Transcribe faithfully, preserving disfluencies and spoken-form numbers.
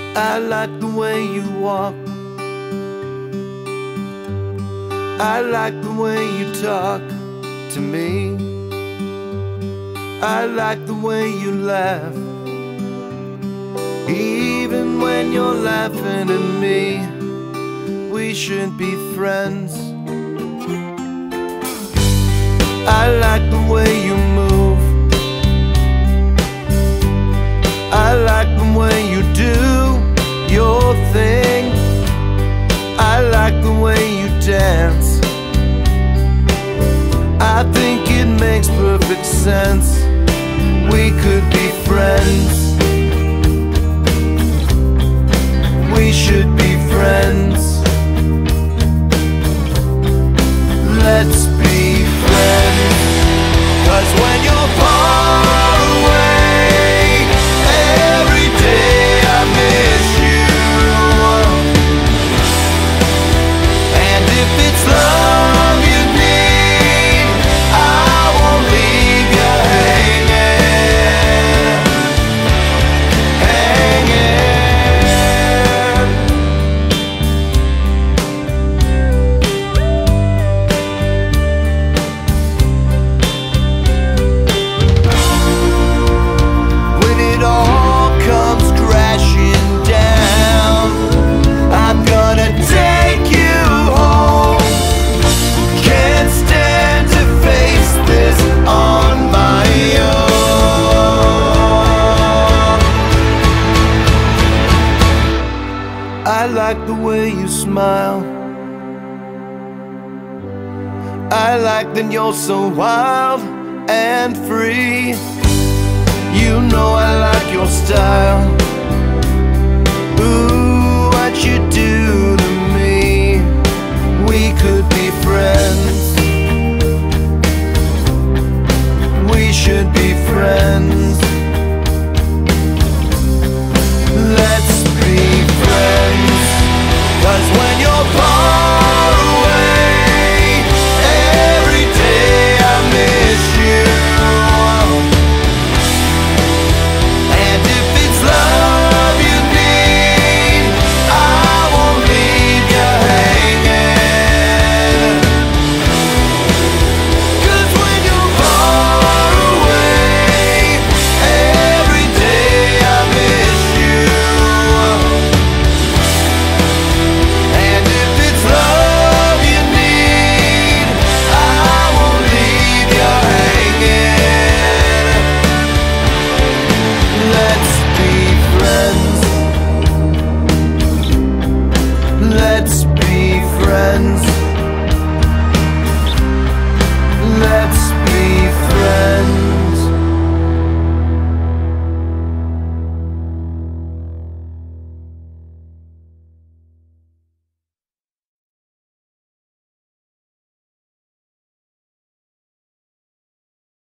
I like the way you walk, I like the way you talk to me, I like the way you laugh, even when you're laughing at me. We should be friends. I like the way you move, I like the way you do your thing, I like the way you dance. I think it makes perfect sense. We could be friends. We should be friends. Let's be friends. 'Cause when you're far away, every day I miss you. And if it's love you need, I won't leave you hanging, hanging. When it all comes crashing down, I'm gonna take you home. Can't stand to face this on my own. I like the way you smile, I like that you're so wild and free. You know I like your style. Ooh, what you do to me. We could be friends. We should be friends. Let's be friends. 'Cause when you're far away, every day I miss you. And if it's love you need, I won't leave you hanging. 'Cause when you're far away, every day I miss you. And if it's love you need, I won't leave you hanging. Let's be friends. Let's be friends.